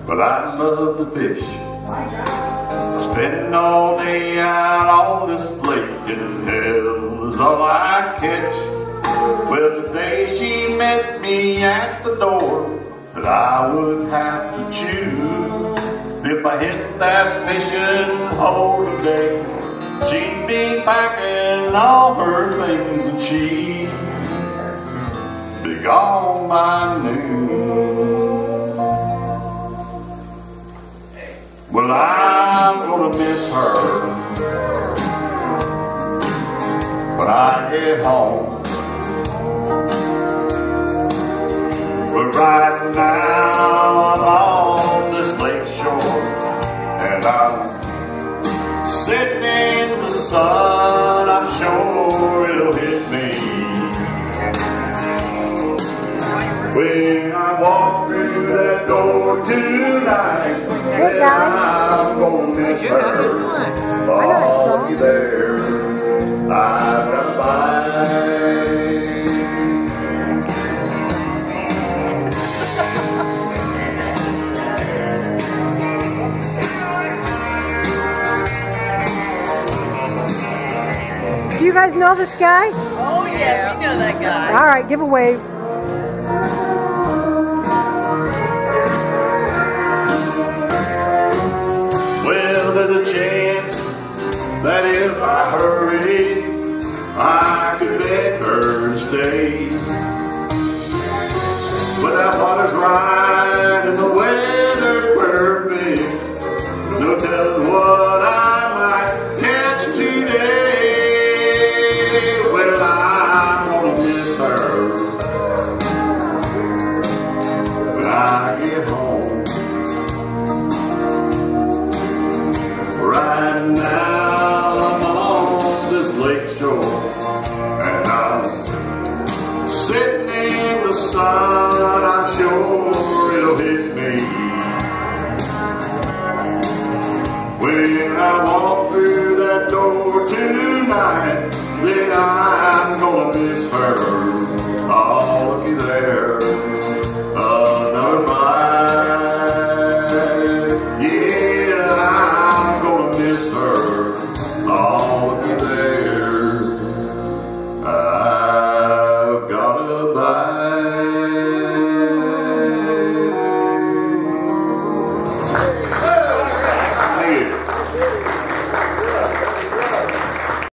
But I love to fish. Spending all day out on this lake, and hell is all I catch. Well, today she met me at the door, that I would have to choose. If I hit that fishing hole today, she'd be packing all her things and she'd be gone by noon. Well, I'm gonna miss her when I get home. But right now I'm on this lake shore, and I'm sitting in the sun. I'm sure it'll hit me when I walk through that door tonight. And I'm gonna miss her. I'll be there. I've got to find. Do you guys know this guy? Oh yeah, we know that guy. All right, give a wave. Well, there's a chance that if I hurry, I could beg her to stay. But that water's right and the weather's perfect. No telling what I might catch today. Well, I'm gonna miss her when I get home. Right now I'm on this lake shore, and I'm sitting in the sun. I'm sure it'll hit me when I walk through that door tonight. Then I'm gonna miss her.